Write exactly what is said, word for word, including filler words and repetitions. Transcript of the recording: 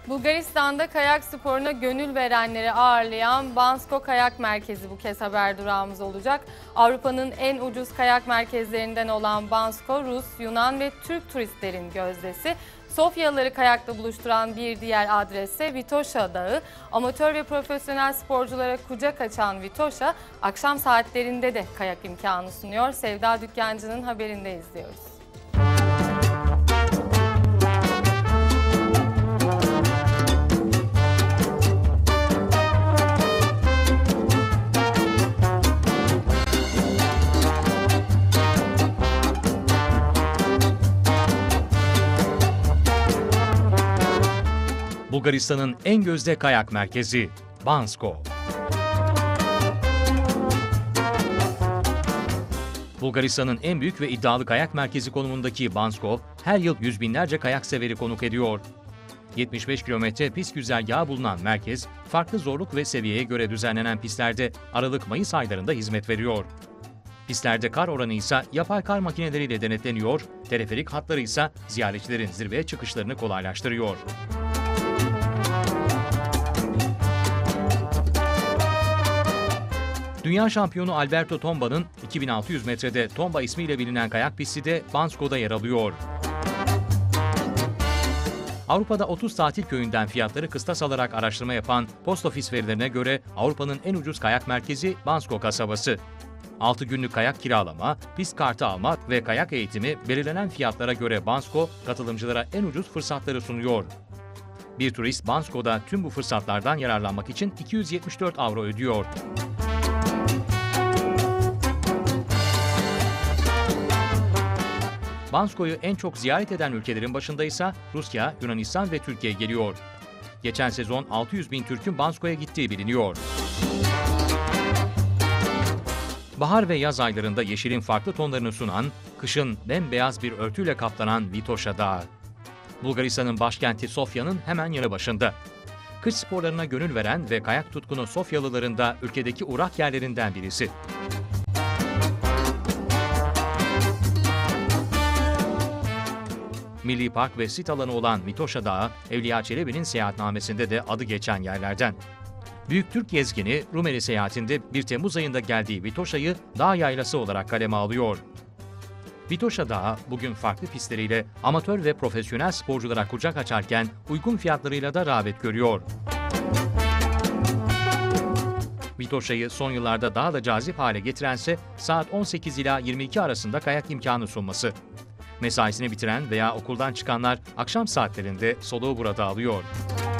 Bulgaristan'da kayak sporuna gönül verenleri ağırlayan Bansko Kayak Merkezi bu kez haber durağımız olacak. Avrupa'nın en ucuz kayak merkezlerinden olan Bansko, Rus, Yunan ve Türk turistlerin gözdesi. Sofyalıları kayakla buluşturan bir diğer adres ise Vitoša Dağı. Amatör ve profesyonel sporculara kucak açan Vitoša, akşam saatlerinde de kayak imkanı sunuyor. Sevda Dükkancı'nın haberinde izliyoruz. Bulgaristan'ın en gözde kayak merkezi Bansko. Bulgaristan'ın en büyük ve iddialı kayak merkezi konumundaki Bansko, her yıl yüz binlerce kayak severi konuk ediyor. yetmiş beş kilometre pist güzergahı bulunan merkez, farklı zorluk ve seviyeye göre düzenlenen pistlerde Aralık-Mayıs aylarında hizmet veriyor. Pistlerde kar oranı ise yapay kar makineleriyle denetleniyor, teleferik hatları ise ziyaretçilerin zirveye çıkışlarını kolaylaştırıyor. Dünya şampiyonu Alberto Tomba'nın iki bin altı yüz metrede Tomba ismiyle bilinen kayak pisti de Bansko'da yer alıyor. Avrupa'da otuz tatil köyünden fiyatları kıstas alarak araştırma yapan Post Office verilerine göre Avrupa'nın en ucuz kayak merkezi Bansko kasabası. altı günlük kayak kiralama, pist kartı alma ve kayak eğitimi belirlenen fiyatlara göre Bansko, katılımcılara en ucuz fırsatları sunuyor. Bir turist Bansko'da tüm bu fırsatlardan yararlanmak için iki yüz yetmiş dört avro ödüyor. Bansko'yu en çok ziyaret eden ülkelerin başında ise Rusya, Yunanistan ve Türkiye geliyor. Geçen sezon altı yüz bin Türk'ün Bansko'ya gittiği biliniyor. Bahar ve yaz aylarında yeşilin farklı tonlarını sunan, kışın bembeyaz bir örtüyle kaplanan Vitoša Dağı. Bulgaristan'ın başkenti Sofya'nın hemen yanı başında. Kış sporlarına gönül veren ve kayak tutkunu Sofyalıların da ülkedeki uğrak yerlerinden birisi. Milli park ve sit alanı olan Vitoša Dağı, Evliya Çelebi'nin seyahatnamesinde de adı geçen yerlerden. Büyük Türk gezgini Rumeli seyahatinde bir Temmuz ayında geldiği Vitoša'yı dağ yaylası olarak kaleme alıyor. Vitoša Dağı bugün farklı pistleriyle amatör ve profesyonel sporculara kucak açarken uygun fiyatlarıyla da rağbet görüyor. Vitoša'yı son yıllarda daha da cazip hale getirense saat on sekiz ila yirmi iki arasında kayak imkanı sunması. Mesaisini bitiren veya okuldan çıkanlar akşam saatlerinde soluğu burada alıyor.